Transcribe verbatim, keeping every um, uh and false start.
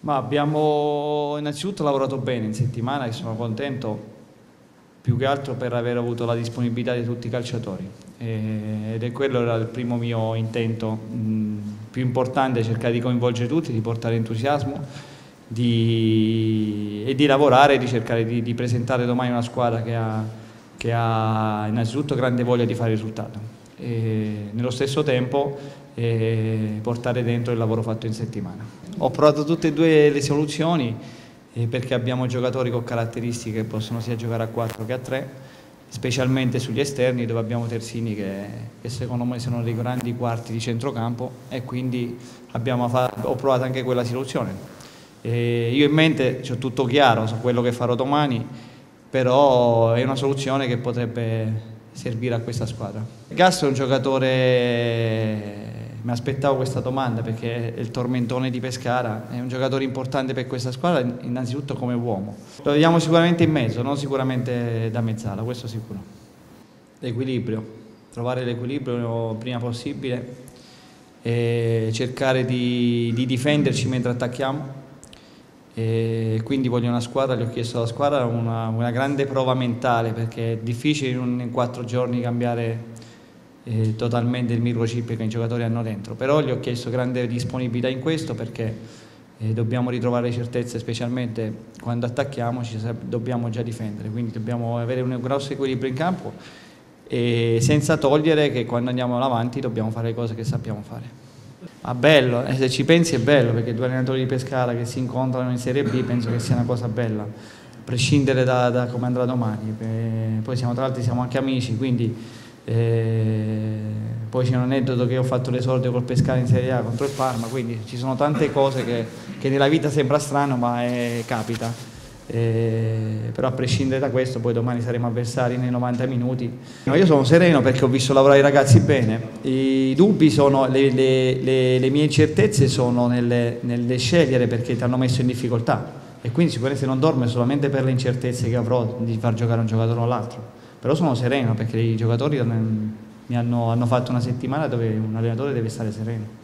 Ma abbiamo innanzitutto lavorato bene in settimana e sono contento più che altro per aver avuto la disponibilità di tutti i calciatori e, ed è quello era il primo mio intento mh, più importante, cercare di coinvolgere tutti, di portare entusiasmo di, e di lavorare, di cercare di, di presentare domani una squadra che ha, che ha innanzitutto grande voglia di fare risultato e nello stesso tempo e portare dentro il lavoro fatto in settimana. Ho provato tutte e due le soluzioni eh, perché abbiamo giocatori con caratteristiche che possono sia giocare a quattro che a tre, specialmente sugli esterni dove abbiamo terzini che, che secondo me sono dei grandi quarti di centrocampo e quindi abbiamo ho provato anche quella soluzione. E io in mente ho tutto chiaro su quello che farò domani, però è una soluzione che potrebbe servire a questa squadra. Gastro è un giocatore, mi aspettavo questa domanda perché è il tormentone di Pescara, è un giocatore importante per questa squadra innanzitutto come uomo. Lo vediamo sicuramente in mezzo, non sicuramente da mezzala, questo sicuro. L'equilibrio, trovare l'equilibrio il prima possibile e cercare di, di difenderci mentre attacchiamo. E quindi voglio una squadra, gli ho chiesto alla squadra una, una grande prova mentale perché è difficile in, un, in quattro giorni cambiare eh, totalmente il microchip che i giocatori hanno dentro, però gli ho chiesto grande disponibilità in questo perché eh, dobbiamo ritrovare certezze, specialmente quando attacchiamo ci dobbiamo già difendere, quindi dobbiamo avere un grosso equilibrio in campo e senza togliere che quando andiamo avanti dobbiamo fare le cose che sappiamo fare. Ma bello, e se ci pensi è bello perché due allenatori di Pescara che si incontrano in Serie B penso che sia una cosa bella, a prescindere da, da come andrà domani. E poi siamo, tra l'altro siamo anche amici, quindi eh, poi c'è un aneddoto che ho fatto l'esordio col Pescara in Serie A contro il Parma, quindi ci sono tante cose che, che nella vita sembra strano ma è, capita. Eh, però a prescindere da questo poi domani saremo avversari nei novanta minuti. No, io sono sereno perché ho visto lavorare i ragazzi bene, i dubbi sono, le, le, le, le mie incertezze sono nelle, nelle scegliere perché ti hanno messo in difficoltà e quindi sicuramente non dormo solamente per le incertezze che avrò di far giocare un giocatore o l'altro, però sono sereno perché i giocatori mi hanno, hanno fatto una settimana dove un allenatore deve stare sereno.